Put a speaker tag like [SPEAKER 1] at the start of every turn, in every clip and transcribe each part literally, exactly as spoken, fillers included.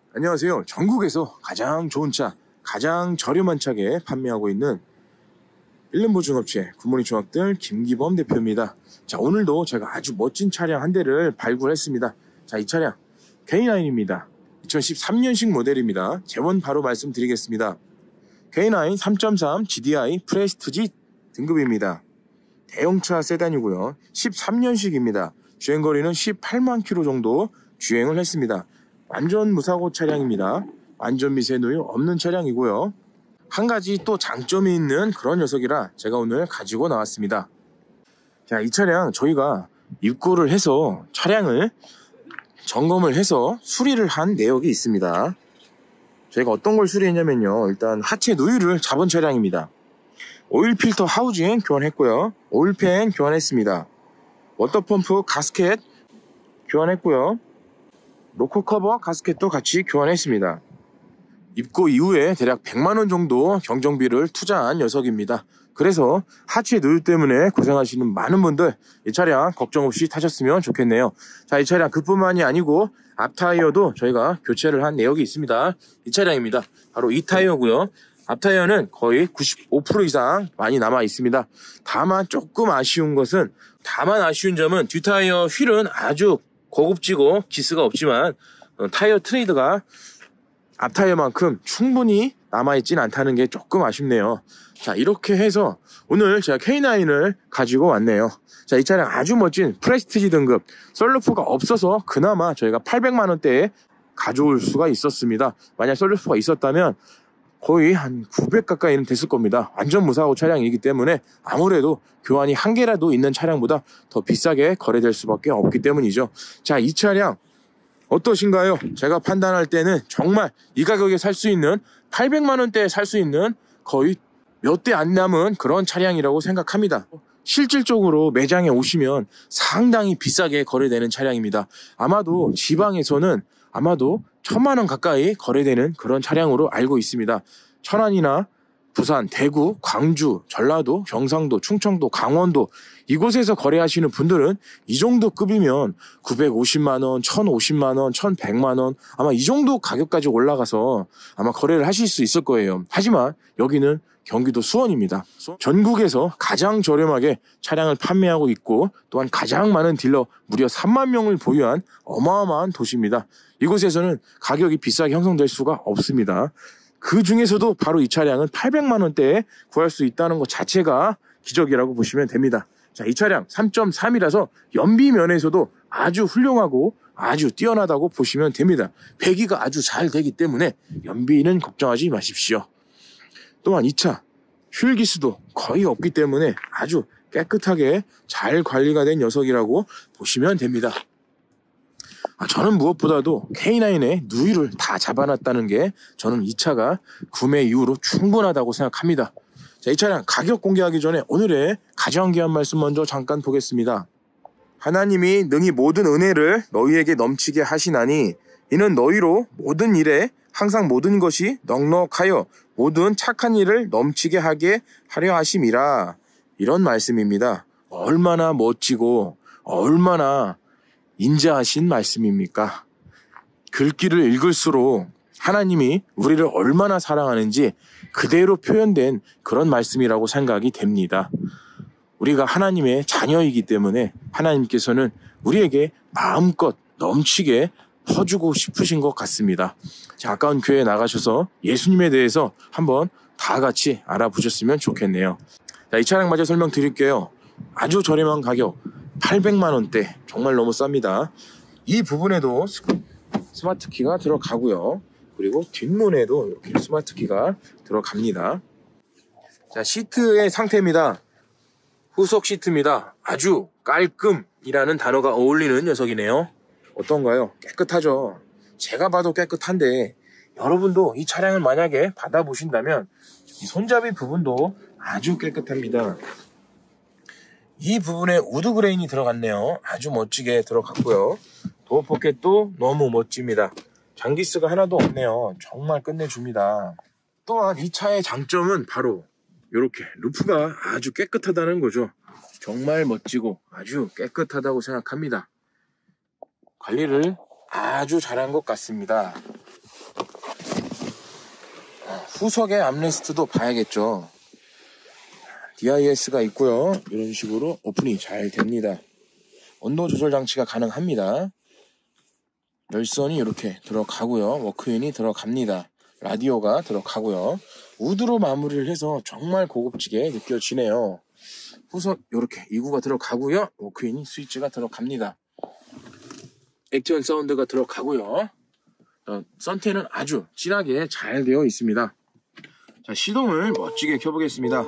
[SPEAKER 1] 안녕하세요. 전국에서 가장 좋은 차, 가장 저렴한 차게 판매하고 있는 일륜보 중업체 굿모닝 중학들 김기범 대표입니다. 자, 오늘도 제가 아주 멋진 차량 한 대를 발굴했습니다. 자, 이 차량 케이나인입니다. 이천십삼 년식 모델입니다. 재원 바로 말씀드리겠습니다. 케이나인 삼 점 삼 지디아이 프레스티지 등급입니다. 대형차 세단이고요. 십삼 년식입니다. 주행거리는 십팔만 킬로미터 정도 주행을 했습니다. 완전 무사고 차량입니다. 완전 미세 누유 없는 차량이고요. 한 가지 또 장점이 있는 그런 녀석이라 제가 오늘 가지고 나왔습니다. 자, 이 차량 저희가 입고를 해서 차량을 점검을 해서 수리를 한 내역이 있습니다. 저희가 어떤 걸 수리했냐면요, 일단 하체 누유를 잡은 차량입니다. 오일 필터 하우징 교환했고요, 오일팬 교환했습니다. 워터펌프 가스켓 교환했고요, 로커 커버 가스켓도 같이 교환했습니다. 입고 이후에 대략 백만 원 정도 경정비를 투자한 녀석입니다. 그래서 하체 누유 때문에 고생하시는 많은 분들 이 차량 걱정 없이 타셨으면 좋겠네요. 자, 이 차량 그뿐만이 아니고 앞 타이어도 저희가 교체를 한 내역이 있습니다. 이 차량입니다. 바로 이 타이어고요. 앞 타이어는 거의 구십오 퍼센트 이상 많이 남아 있습니다. 다만 조금 아쉬운 것은 다만 아쉬운 점은 뒷 타이어 휠은 아주 고급지고 기스가 없지만 타이어 트레이드가 앞 타이어만큼 충분히 남아있진 않다는 게 조금 아쉽네요. 자, 이렇게 해서 오늘 제가 케이나인을 가지고 왔네요. 자, 이 차량 아주 멋진 프레스티지 등급, 썬루프가 없어서 그나마 저희가 팔백만 원대에 가져올 수가 있었습니다. 만약 썬루프가 있었다면 거의 한 구백 가까이는 됐을 겁니다. 완전 무사고 차량이기 때문에 아무래도 교환이 한 개라도 있는 차량보다 더 비싸게 거래될 수밖에 없기 때문이죠. 자, 이 차량 어떠신가요? 제가 판단할 때는 정말 이 가격에 살 수 있는 팔백만 원대에 살 수 있는 거의 몇 대 안 남은 그런 차량이라고 생각합니다. 실질적으로 매장에 오시면 상당히 비싸게 거래되는 차량입니다. 아마도 지방에서는 아마도 천만 원 가까이 거래되는 그런 차량으로 알고 있습니다. 천안이나 부산, 대구, 광주, 전라도, 경상도, 충청도, 강원도 이곳에서 거래하시는 분들은 이 정도 급이면 구백오십만 원, 천오십만 원, 천백만 원 아마 이 정도 가격까지 올라가서 아마 거래를 하실 수 있을 거예요. 하지만 여기는 경기도 수원입니다. 전국에서 가장 저렴하게 차량을 판매하고 있고 또한 가장 많은 딜러 무려 삼만 명을 보유한 어마어마한 도시입니다. 이곳에서는 가격이 비싸게 형성될 수가 없습니다. 그 중에서도 바로 이 차량은 팔백만 원대에 구할 수 있다는 것 자체가 기적이라고 보시면 됩니다. 자, 이 차량 삼 점 삼이라서 연비 면에서도 아주 훌륭하고 아주 뛰어나다고 보시면 됩니다. 배기가 아주 잘 되기 때문에 연비는 걱정하지 마십시오. 또한 이 차 휠기스도 거의 없기 때문에 아주 깨끗하게 잘 관리가 된 녀석이라고 보시면 됩니다. 아, 저는 무엇보다도 케이나인의 누유를 다 잡아놨다는 게 저는 이 차가 구매 이후로 충분하다고 생각합니다. 자, 이 차량 가격 공개하기 전에 오늘의 가장 귀한 말씀 먼저 잠깐 보겠습니다. 하나님이 능히 모든 은혜를 너희에게 넘치게 하시나니 이는 너희로 모든 일에 항상 모든 것이 넉넉하여 모든 착한 일을 넘치게 하게 하려 하심이라. 이런 말씀입니다. 얼마나 멋지고 얼마나 인자하신 말씀입니까? 글귀를 읽을수록 하나님이 우리를 얼마나 사랑하는지 그대로 표현된 그런 말씀이라고 생각이 됩니다. 우리가 하나님의 자녀이기 때문에 하나님께서는 우리에게 마음껏 넘치게 퍼주고 싶으신 것 같습니다. 자, 가까운 교회에 나가셔서 예수님에 대해서 한번 다 같이 알아보셨으면 좋겠네요. 자, 이 차량 마저 설명드릴게요. 아주 저렴한 가격 팔백만 원대, 정말 너무 쌉니다. 이 부분에도 스마트 키가 들어가고요. 그리고 뒷문에도 이렇게 스마트 키가 들어갑니다. 자, 시트의 상태입니다. 후속 시트입니다. 아주 깔끔이라는 단어가 어울리는 녀석이네요. 어떤가요? 깨끗하죠? 제가 봐도 깨끗한데 여러분도 이 차량을 만약에 받아보신다면 이 손잡이 부분도 아주 깨끗합니다. 이 부분에 우드 그레인이 들어갔네요. 아주 멋지게 들어갔고요. 도어 포켓도 너무 멋집니다. 장기스가 하나도 없네요. 정말 끝내줍니다. 또한 이 차의 장점은 바로 이렇게 루프가 아주 깨끗하다는 거죠. 정말 멋지고 아주 깨끗하다고 생각합니다. 관리를 아주 잘한 것 같습니다. 후석의 암레스트도 봐야겠죠. 디아이에스가 있고요. 이런 식으로 오픈이 잘 됩니다. 온도 조절 장치가 가능합니다. 열선이 이렇게 들어가고요. 워크인이 들어갑니다. 라디오가 들어가고요. 우드로 마무리를 해서 정말 고급지게 느껴지네요. 후석 이렇게 이구가 들어가고요. 워크인이 스위치가 들어갑니다. 액티언 사운드가 들어가고요. 어, 선텐은 아주 진하게 잘 되어 있습니다. 자, 시동을 멋지게 켜보겠습니다.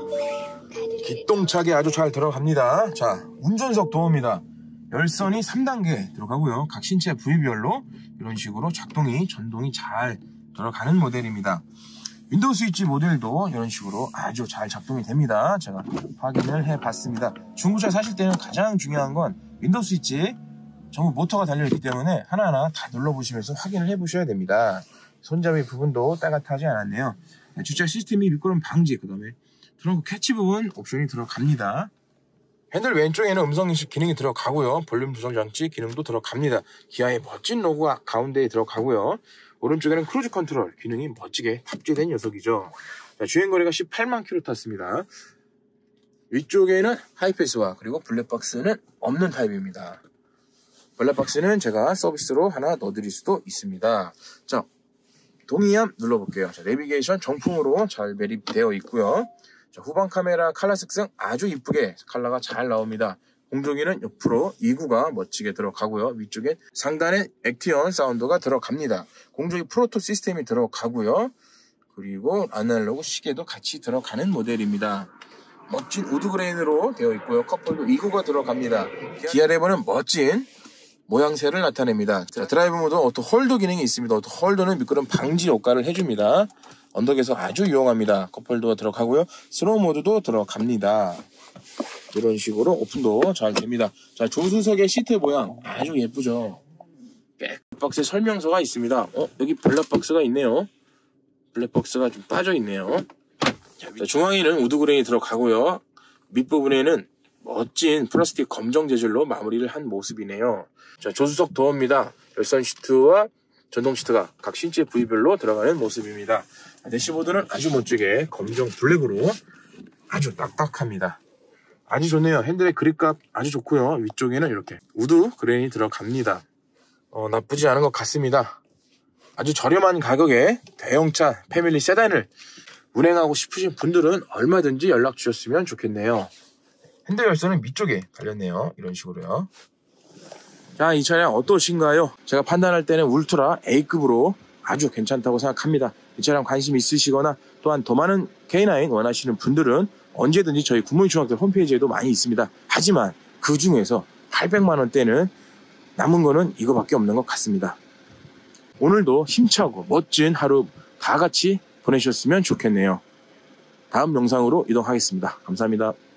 [SPEAKER 1] 기똥차게 아주 잘 들어갑니다. 자, 운전석 도어입니다. 열선이 삼 단계 들어가고요. 각 신체 부위별로 이런 식으로 작동이 전동이 잘 들어가는 모델입니다. 윈도우 스위치 모델도 이런 식으로 아주 잘 작동이 됩니다. 제가 확인을 해봤습니다. 중고차 사실 때는 가장 중요한 건 윈도우 스위치 전부 모터가 달려있기 때문에 하나하나 다 눌러보시면서 확인을 해보셔야 됩니다. 손잡이 부분도 따뜻하지 않았네요. 주차 시스템이 미끄럼 방지, 그 다음에 트렁크 캐치 부분 옵션이 들어갑니다. 핸들 왼쪽에는 음성인식 기능이 들어가고요. 볼륨 조절 장치 기능도 들어갑니다. 기아의 멋진 로고가 가운데에 들어가고요. 오른쪽에는 크루즈 컨트롤 기능이 멋지게 탑재된 녀석이죠. 자, 주행거리가 십팔만 킬로미터 탔습니다. 위쪽에는 하이패스와 그리고 블랙박스는 없는 타입입니다. 블랙박스는 제가 서비스로 하나 넣어드릴 수도 있습니다. 자, 동의함 눌러볼게요. 자, 내비게이션 정품으로 잘 매립되어 있고요. 자, 후방 카메라 칼라 색상 아주 이쁘게 컬러가 잘 나옵니다. 공조기는 옆으로 이구가 멋지게 들어가고요. 위쪽엔 상단에 액티언 사운드가 들어갑니다. 공조기 프로토 시스템이 들어가고요. 그리고 아날로그 시계도 같이 들어가는 모델입니다. 멋진 우드 그레인으로 되어 있고요. 컵홀더 이구가 들어갑니다. 기아 레버는 멋진 모양새를 나타냅니다. 자, 드라이브 모드 오토 홀더 기능이 있습니다. 오토 홀더는 미끄럼 방지 효과를 해줍니다. 언덕에서 아주 유용합니다. 컵홀더가 들어가고요. 스로우 모드도 들어갑니다. 이런 식으로 오픈도 잘 됩니다. 자, 조수석의 시트 모양 아주 예쁘죠. 백박스에 설명서가 있습니다. 어, 여기 블랙박스가 있네요. 블랙박스가 좀 빠져 있네요. 자, 중앙에는 우드 그레인이 들어가고요. 밑부분에는 멋진 플라스틱 검정 재질로 마무리를 한 모습이네요. 자, 조수석 도어입니다. 열선 시트와 전동 시트가 각 신체 부위별로 들어가는 모습입니다. 대시보드는 아주 멋지게 검정 블랙으로 아주 딱딱합니다. 아주 좋네요. 핸들의 그립감 아주 좋고요. 위쪽에는 이렇게 우드 그레인이 들어갑니다. 어, 나쁘지 않은 것 같습니다. 아주 저렴한 가격에 대형차 패밀리 세단을 운행하고 싶으신 분들은 얼마든지 연락 주셨으면 좋겠네요. 핸들 열선은 밑쪽에 달렸네요. 이런 식으로요. 자, 이 차량 어떠신가요? 제가 판단할 때는 울트라 A급으로 아주 괜찮다고 생각합니다. 이 차량 관심 있으시거나 또한 더 많은 케이 나인 원하시는 분들은 언제든지 저희 굿모닝 중학교 홈페이지에도 많이 있습니다. 하지만 그 중에서 팔백만 원대는 남은 거는 이거밖에 없는 것 같습니다. 오늘도 힘차고 멋진 하루 다 같이 보내셨으면 좋겠네요. 다음 영상으로 이동하겠습니다. 감사합니다.